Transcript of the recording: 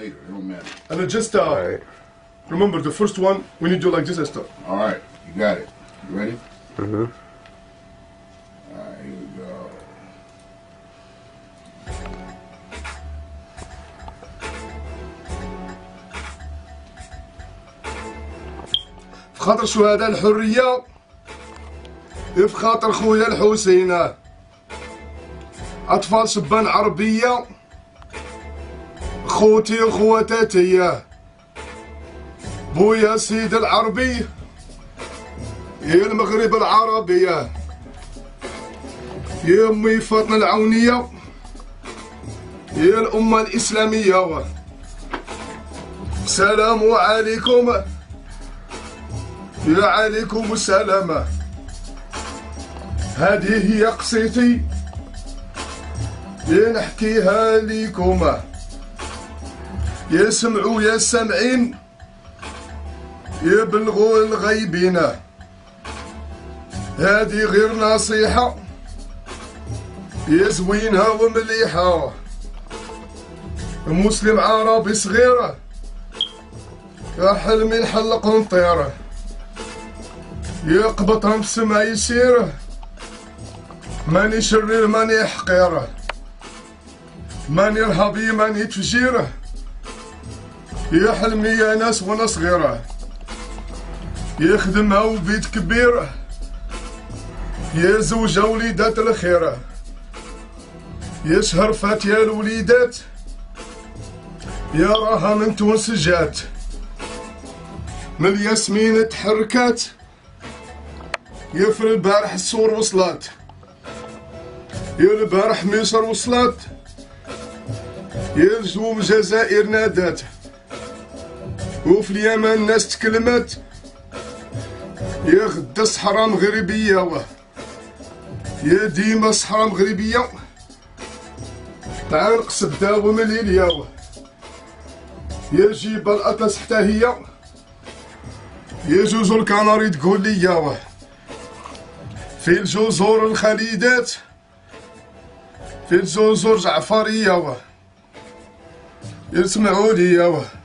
later. It don't matter. And just Alright. remember the first one when you do like this and stuff. All right, you got it. You ready? Mm-hmm. All right, here we go. في خاطر شهداء الحرية، في خاطر خويا الحسين، أطفال شبان عربية، خوتي وخواتاتي، بويا سيد العربي، يا المغرب العربية، يا أمي فاطمة العونية، يا الأمة الإسلامية، السلام عليكم، يا عليكم السلام. هذه هي قصيتي يا نحكيها ليكم، يا سمعوا يا سامعين، يا بلغوا الغيبين. هذه غير نصيحة، يا زوينة ومليحة. مسلم عربي صغير، يا حلمي نحلق ونطير، يقبطهم في السما يسير، ماني شرير ماني حقير، ماني رهبي ماني تفجير، يا حلمي يا ناس وانا صغيرة، يخدمها وبيت كبير، يا زوجة وليدات الخير، يا شهر فات يا الوليدات، يا راها من تونس جات، من الياسمين تحركات، يا في البارح الصور وصلات، يا البارح مصر وصلات، يا الجوم الجزائر نادات، وفي اليمن الناس تكلمت، يا غدا الصحراء مغربية، يا ديما الصحراء مغربية، تعال نقصد داوم ليليا، يا جبال الأطلس حتى هي، يا جزر الكناري تقول لي، في الجزر الخليدات، في الجزر جعفرية، يسمعوا لي